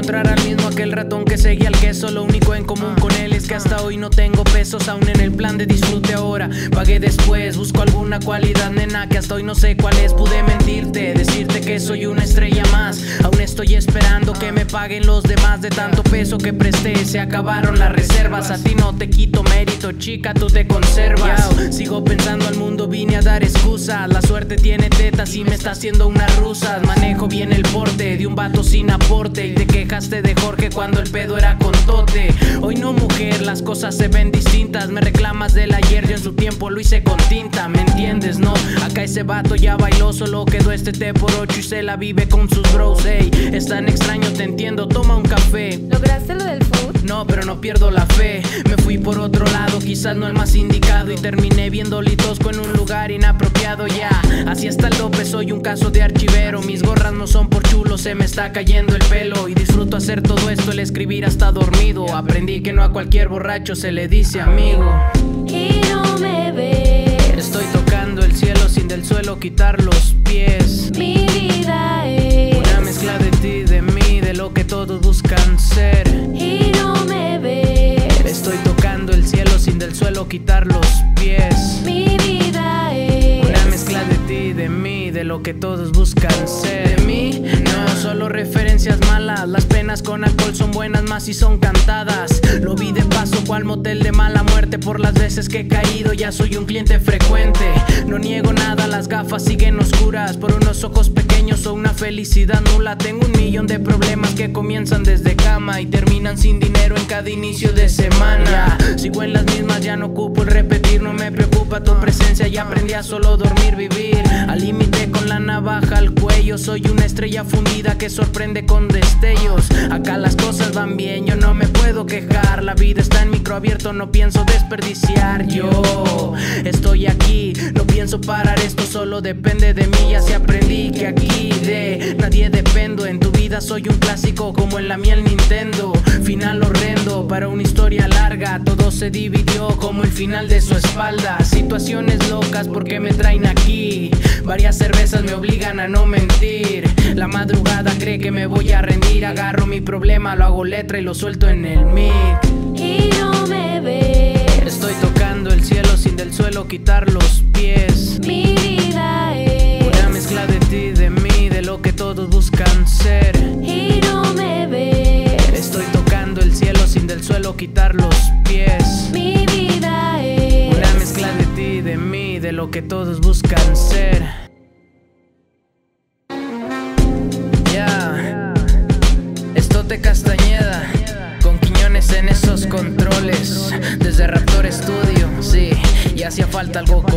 encontrar al mismo aquel ratón que seguía al queso. Lo único en común con él es que hasta hoy no tengo pesos. Aún en el plan de disfrute ahora, pagué después. Busco alguna cualidad, nena, que hasta hoy no sé cuál es. Pude mentirte, decirte que soy una estrella más. Aún estoy esperando que me paguen los demás. De tanto peso que presté, se acabaron las reservas. A ti no te quito mérito, chica, tú te conservas. Sigo pensando al mundo, vine a dar excusas. La suerte tiene tetas y me está haciendo unas rusas. Manejo bien el porte de un vato sin aporte. Y te quejaste de Jorge cuando el pedo era con tote. Hoy no, mujer, las cosas se ven distintas. Me reclamas del ayer, yo en su tiempo lo hice con tinta. ¿Me entiendes, no? Acá ese vato ya bailó, solo quedó este té por 8 y se la vive con sus bros. Ey, es tan extraño, te entiendo, toma un café. ¿Lograste lo del food? No, pero no pierdo la fe. Me fui por otro lado, quizás no el más indicado. Y terminé viendo litosco en un lugar inapropiado. Ya, así está el dope, soy un caso de archivero. Mis gorras no son por chulo, se me está cayendo el pelo. Y disfruto hacer todo esto, el escribir hasta dormido. Aprendí que no a cualquier borracho se le dice amigo. Y no me ves. Estoy tocando el cielo sin del suelo quitar los pies. Mi vida es una mezcla de ti, de mí, de lo que todos buscan ser. Y no me ves. Estoy tocando el cielo sin del suelo quitar los pies. Mi vida es una mezcla de ti, de mí, de lo que todos buscan ser. De mí, no, solo referencias malas. Las penas con alcohol son buenas más si son cantadas. Lo vi de paso cual motel de mala muerte. Por las veces que he caído ya soy un cliente frecuente. No niego nada, las gafas siguen oscuras. Por unos ojos pequeños o una felicidad nula. Tengo 1.000.000 de problemas que comienzan desde cama y terminan sin dinero en cada inicio de semana. Sigo en las mismas, ya no ocupo el repetir. No me preocupa tu presencia, ya aprendí a solo dormir, vivir al límite con la navaja al cuello. Soy una estrella fundida que sorprende con destellos. Acá las cosas van bien, yo no me puedo quejar. La vida está en micro abierto, no pienso desperdiciar. Yo estoy aquí, no pienso parar, esto solo depende de mí. Ya se aprendí que aquí de nadie dependo. En tu vida soy un clásico como en la mía el Nintendo. Final horrendo para una historia larga. Todo se dividió como el final de su espalda. Situaciones locas porque me traen aquí. Varias cervezas me obligan a no mentir. La madrugada cree que me voy a rendir. Agarro mi problema, lo hago letra y lo suelto en el mic. Y no me ves. Estoy tocando el cielo sin del suelo quitar los pies. Mi vida es una mezcla de ti, de mí, de lo que todos buscan ser. Y no me ves. Estoy tocando el cielo sin del suelo quitar los pies. Mi vida es una mezcla de ti, de mí, de lo que todos buscan ser. Ya, esto te Castañeda, con Quiñones en esos controles. Desde Raptor Studio, sí, y hacía falta algo